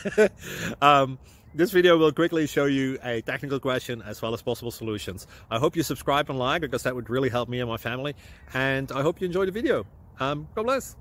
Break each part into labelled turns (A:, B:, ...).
A: This video will quickly show you a technical question as well as possible solutions. I hope you subscribe and like, because that would really help me and my family. And I hope you enjoy the video. God bless.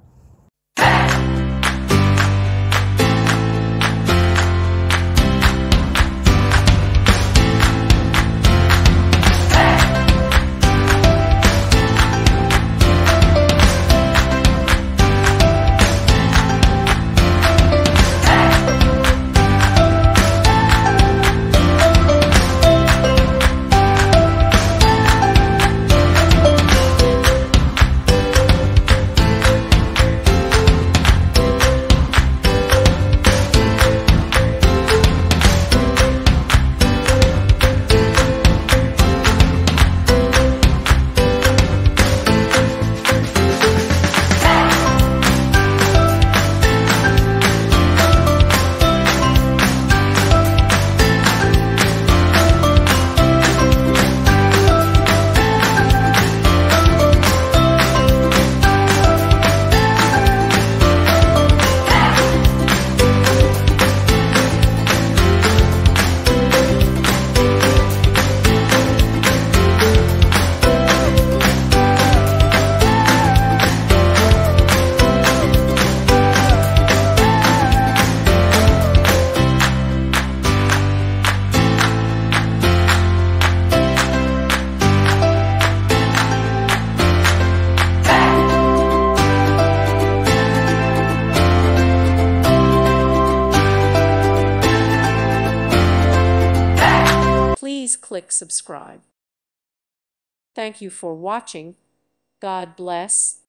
B: Please click subscribe. Thank you for watching. God bless.